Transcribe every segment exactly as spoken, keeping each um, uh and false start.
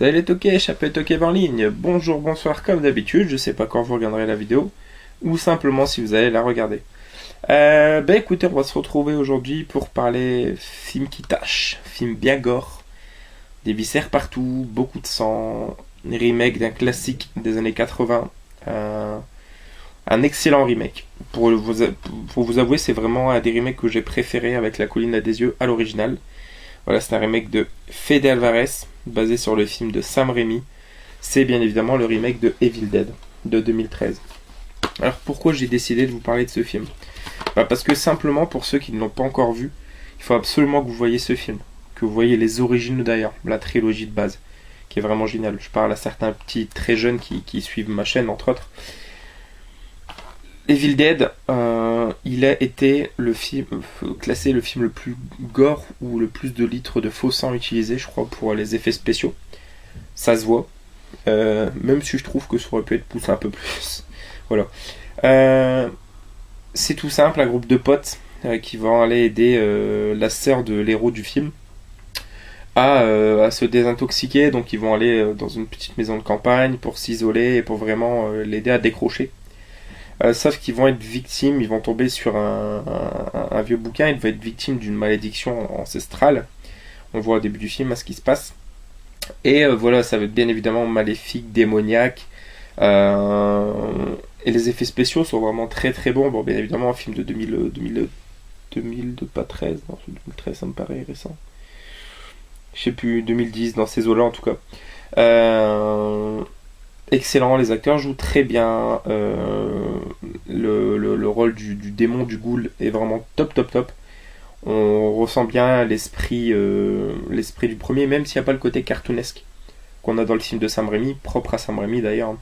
Salut les toqués, Chapeau Toqué en ligne. Bonjour, bonsoir comme d'habitude, je sais pas quand vous regarderez la vidéo, ou simplement si vous allez la regarder. Euh, bah écoutez, on va se retrouver aujourd'hui pour parler film qui tâche, film bien gore, des viscères partout, beaucoup de sang, remake d'un classique des années quatre-vingts, euh, un excellent remake. Pour vous, pour vous avouer, c'est vraiment un des remakes que j'ai préféré avec La Colline à des yeux à l'original. Voilà, c'est un remake de Fede Alvarez, basé sur le film de Sam Raimi. C'est bien évidemment le remake de Evil Dead, de deux mille treize. Alors pourquoi j'ai décidé de vous parler de ce film? Bah parce que simplement, pour ceux qui ne l'ont pas encore vu, il faut absolument que vous voyez ce film. Que vous voyez les origines d'ailleurs, la trilogie de base, qui est vraiment géniale. Je parle à certains petits très jeunes qui, qui suivent ma chaîne, entre autres. Evil Dead, euh, il a été le film, euh, classé le film le plus gore ou le plus de litres de faux sang utilisé, je crois, pour les effets spéciaux. Ça se voit. Euh, même si je trouve que ça aurait pu être poussé un peu plus. Voilà. Euh, c'est tout simple, un groupe de potes euh, qui vont aller aider euh, la sœur de l'héros du film à, euh, à se désintoxiquer. Donc ils vont aller euh, dans une petite maison de campagne pour s'isoler et pour vraiment euh, l'aider à décrocher. Euh, sauf qu'ils vont être victimes, ils vont tomber sur un, un, un vieux bouquin, ils vont être victimes d'une malédiction ancestrale. On voit au début du film à ce qui se passe. Et euh, voilà, ça va être bien évidemment maléfique, démoniaque. Euh, et les effets spéciaux sont vraiment très très bons. Bon, bien évidemment, un film de deux mille, deux mille, deux mille, pas treize, non, deux mille treize, ça me paraît récent. Je sais plus, deux mille dix, dans ces eaux-là en tout cas. Euh... Excellent, les acteurs jouent très bien, euh, le, le, le rôle du, du démon du ghoul est vraiment top top top. On ressent bien l'esprit euh, l'esprit du premier, même s'il n'y a pas le côté cartoonesque qu'on a dans le film de Sam Raimi, propre à Sam Raimi d'ailleurs.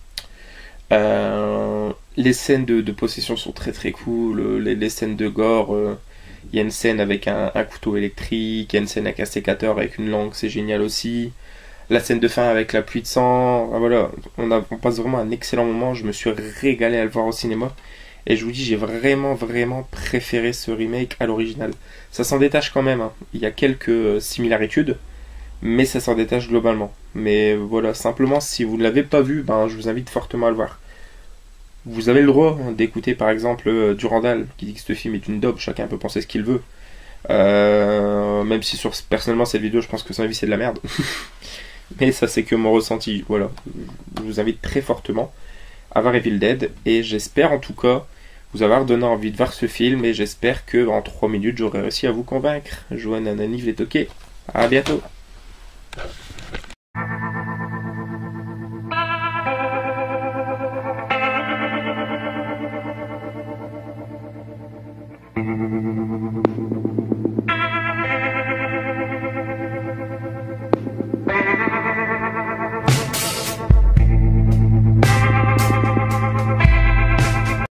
Euh, les scènes de, de possession sont très très cool, les, les scènes de gore, il euh, y a une scène avec un, un couteau électrique, il y a une scène avec un sécateur avec une langue, c'est génial aussi. La scène de fin avec la pluie de sang, voilà, on, a, on passe vraiment un excellent moment. Je me suis régalé à le voir au cinéma. Et je vous dis, j'ai vraiment, vraiment préféré ce remake à l'original. Ça s'en détache quand même, hein. Il y a quelques similarités, mais ça s'en détache globalement. Mais voilà, simplement, si vous ne l'avez pas vu, ben, je vous invite fortement à le voir. Vous avez le droit d'écouter par exemple euh, Durandal, qui dit que ce film est une daube, chacun peut penser ce qu'il veut. Euh, même si sur, personnellement, cette vidéo, je pense que son avis c'est de la merde. Mais ça c'est que mon ressenti, voilà. Je vous invite très fortement à voir Evil Dead et j'espère en tout cas vous avoir donné envie de voir ce film et j'espère que en trois minutes j'aurai réussi à vous convaincre. Joanne, Ananiv, les toqués. À bientôt.